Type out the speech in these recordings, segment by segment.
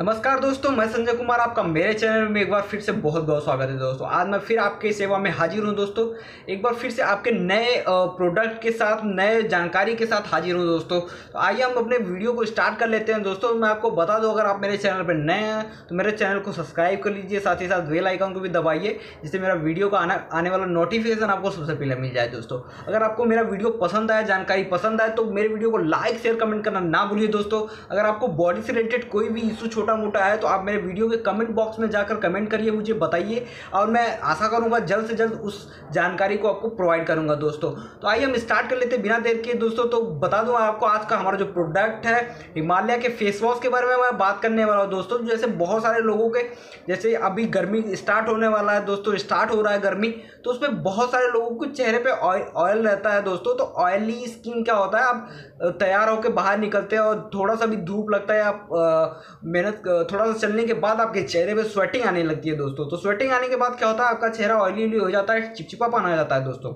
नमस्कार दोस्तों, मैं संजय कुमार आपका मेरे चैनल में एक बार फिर से बहुत बहुत स्वागत है दोस्तों। आज मैं फिर आपके सेवा में हाजिर हूं दोस्तों। एक बार फिर से आपके नए प्रोडक्ट के साथ, नए जानकारी के साथ हाजिर हूं दोस्तों। तो आइए हम अपने वीडियो को स्टार्ट कर लेते हैं दोस्तों। मैं आपको बता दूं, अगर आप मेरे चैनल पर नए हैं तो मेरे चैनल को सब्सक्राइब कर लीजिए, साथ ही साथ बेल आइकन को भी दबाइए, जिससे मेरा वीडियो का आने वाला नोटिफिकेशन आपको सबसे पहले मिल जाए दोस्तों। अगर आपको मेरा वीडियो पसंद आए, जानकारी पसंद आए, तो मेरे वीडियो को लाइक शेयर कमेंट करना ना भूलिए दोस्तों। अगर आपको बॉडी से रिलेटेड कोई भी इशू छोटा मोटा है तो आप मेरे वीडियो के कमेंट बॉक्स में जाकर कमेंट करिए, मुझे बताइए, और मैं आशा करूंगा जल्द से जल्द उस जानकारी को आपको प्रोवाइड करूंगा दोस्तों। तो आइए हम स्टार्ट कर लेते हैं बिना देर के दोस्तों। तो बता दूं आपको, आज का हमारा जो प्रोडक्ट है हिमालय के फेस वॉश के बारे में मैं बात करने वाला हूं दोस्तों। जैसे बहुत सारे लोगों के, जैसे अभी गर्मी स्टार्ट होने वाला है दोस्तों, स्टार्ट हो रहा है गर्मी, तो उसमें बहुत सारे लोगों के चेहरे पे ऑयल रहता है दोस्तों। तो ऑयली स्किन क्या होता है, आप तैयार होकर बाहर निकलते हैं और थोड़ा सा भी धूप लगता है, आप मेहनत थोड़ा सा चलने के बाद आपके चेहरे पे स्वेटिंग आने लगती है दोस्तों। तो स्वेटिंग आने के बाद क्या होता है, आपका चेहरा ऑयली हो जाता है, चिपचिपापन आ जाता है दोस्तों।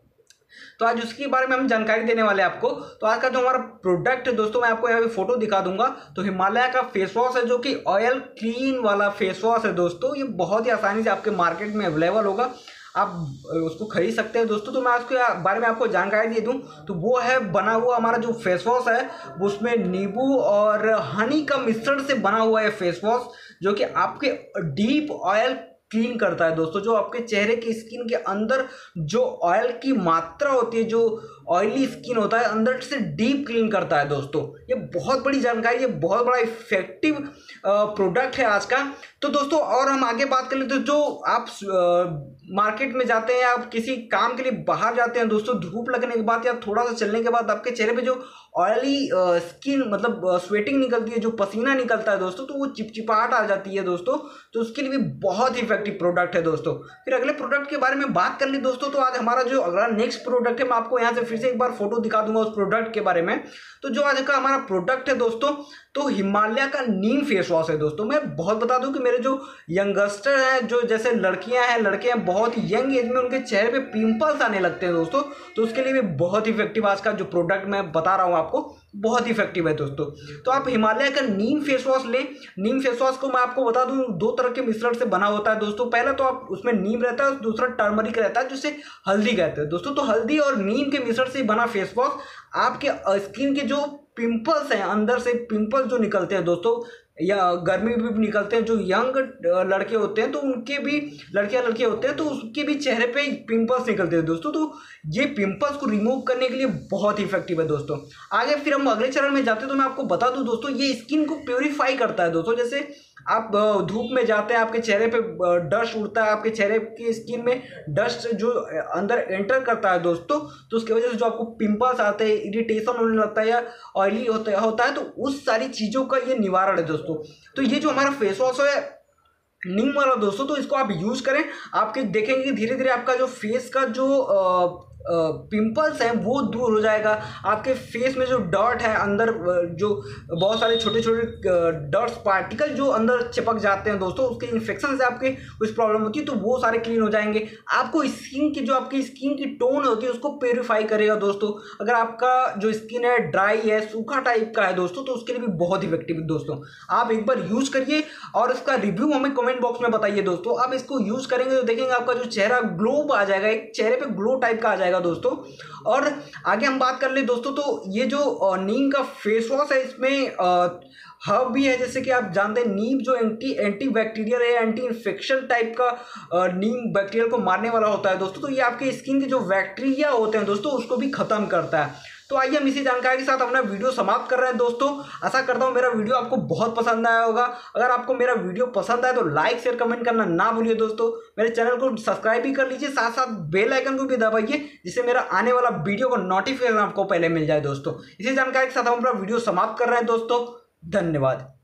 तो आज उसके बारे में हम जानकारी देने वाले हैं आपको। तो आज का जो हमारा प्रोडक्ट है दोस्तों, मैं आपको यहाँ पे फोटो दिखा दूंगा। तो हिमालय का फेस वॉश है, जो कि ऑयल क्लीन वाला फेस वॉश है दोस्तों। ये बहुत ही आसानी से आपके मार्केट में अवेलेबल होगा, आप उसको खरीद सकते हैं दोस्तों। तो मैं उसके बारे में आपको जानकारी दे दूं, तो वो है बना हुआ हमारा जो फेस वॉश है, उसमें नींबू और हनी का मिश्रण से बना हुआ है फेस वॉश, जो कि आपके डीप ऑयल क्लीन करता है दोस्तों। जो आपके चेहरे की स्किन के अंदर जो ऑयल की मात्रा होती है, जो ऑयली स्किन होता है, अंदर से डीप क्लीन करता है दोस्तों। ये बहुत बड़ी जानकारी है, बहुत बड़ा इफेक्टिव प्रोडक्ट है आज का। तो दोस्तों, और हम आगे बात कर लेते हैं, जो आप मार्केट में जाते हैं, आप किसी काम के लिए बाहर जाते हैं दोस्तों, धूप लगने के बाद या थोड़ा सा चलने के बाद आपके चेहरे पे जो ऑयली स्किन, मतलब स्वेटिंग निकलती है, जो पसीना निकलता है दोस्तों, तो वो चिपचिपाहट आ जाती है दोस्तों। तो उसके लिए भी बहुत इफेक्टिव प्रोडक्ट है दोस्तों। फिर अगले प्रोडक्ट के बारे में बात कर ली दोस्तों। तो आज हमारा जो अगला नेक्स्ट प्रोडक्ट है, मैं आपको यहाँ से फिर से एक बार फोटो दिखा दूंगा उस प्रोडक्ट के बारे में। तो जो आज का हमारा प्रोडक्ट है दोस्तों, तो हिमालय का नीम फेस वॉश है दोस्तों। मैं बहुत बता दूं कि मेरे जो यंगस्टर हैं, जो जैसे लड़कियां हैं, लड़के हैं, बहुत यंग एज में उनके चेहरे पे पिंपल्स आने लगते हैं दोस्तों। तो उसके लिए भी बहुत इफेक्टिव आज का जो प्रोडक्ट मैं बता रहा हूं आपको, बहुत इफेक्टिव है दोस्तों। तो आप हिमालय का नीम फेस वॉश लें। नीम फेस वॉश को मैं आपको बता दूं, दो तरह के मिश्रण से बना होता है दोस्तों। पहला तो आप उसमें नीम रहता है, दूसरा टर्मरिक रहता है, जिसे हल्दी कहते हैं दोस्तों। तो हल्दी और नीम के मिश्रण से बना फेस वॉश आपके स्किन के जो पिंपल्स हैं, अंदर से पिंपल्स जो निकलते हैं दोस्तों, या गर्मी में भी निकलते हैं, जो यंग लड़के होते हैं तो उनके भी, लड़के होते हैं तो उसके भी चेहरे पे पिंपल्स निकलते हैं दोस्तों। तो ये पिंपल्स को रिमूव करने के लिए बहुत इफेक्टिव है दोस्तों। आगे फिर हम अगले चरण में जाते हैं। तो मैं आपको बता दूं दोस्तों, ये स्किन को प्योरीफाई करता है दोस्तों। जैसे आप धूप में जाते हैं, आपके चेहरे पे डस्ट उड़ता है, आपके चेहरे की स्किन में डस्ट जो अंदर एंटर करता है दोस्तों, तो उसकी वजह से जो आपको पिंपल्स आते हैं, इरिटेशन होने लगता है, या ऑयली होता है, तो उस सारी चीज़ों का ये निवारण है दोस्तों। तो ये जो हमारा फेस वॉश है नीम वाला दोस्तों, तो इसको आप यूज करें, आपके देखेंगे धीरे धीरे आपका जो फेस का जो पिंपल्स हैं वो दूर हो जाएगा। आपके फेस में जो डर्ट है, अंदर जो बहुत सारे छोटे छोटे डर्ट्स पार्टिकल जो अंदर चिपक जाते हैं दोस्तों, उसके इन्फेक्शन से आपके कुछ प्रॉब्लम होती है, तो वो सारे क्लीन हो जाएंगे। आपको स्किन की, जो आपकी स्किन की टोन होती है, उसको प्योरीफाई करेगा दोस्तों। अगर आपका जो स्किन है ड्राई है, सूखा टाइप का है दोस्तों, तो उसके लिए भी बहुत इफेक्टिव है दोस्तों। आप एक बार यूज करिए और इसका रिव्यू हमें कमेंट बॉक्स में बताइए दोस्तों। आप इसको यूज करेंगे तो देखेंगे आपका जो चेहरा ग्लो आ जाएगा, एक चेहरे पे ग्लो टाइप का आ जाएगा दोस्तों। और आगे हम बात कर ले दोस्तों, तो ये जो नीम का फेस वॉश है, इसमें हर्ब भी है, जैसे कि आप जानते हैं नीम जो एंटी बैक्टीरियल है, एंटी इन्फेक्शन टाइप का नीम बैक्टीरियल को मारने वाला होता है दोस्तों। तो ये आपके स्किन के जो बैक्टीरिया होते हैं दोस्तों, उसको भी खत्म करता है। तो आइए हम इसी जानकारी के साथ अपना वीडियो समाप्त कर रहे हैं दोस्तों। आशा करता हूं मेरा वीडियो आपको बहुत पसंद आया होगा। अगर आपको मेरा वीडियो पसंद आए तो लाइक शेयर कमेंट करना ना भूलिए दोस्तों। मेरे चैनल को सब्सक्राइब भी कर लीजिए, साथ साथ बेल आइकन को भी दबाइए, जिससे मेरा आने वाला वीडियो का नोटिफिकेशन आपको पहले मिल जाए दोस्तों। इसी जानकारी के साथ हम अपना वीडियो समाप्त कर रहे हैं दोस्तों। धन्यवाद।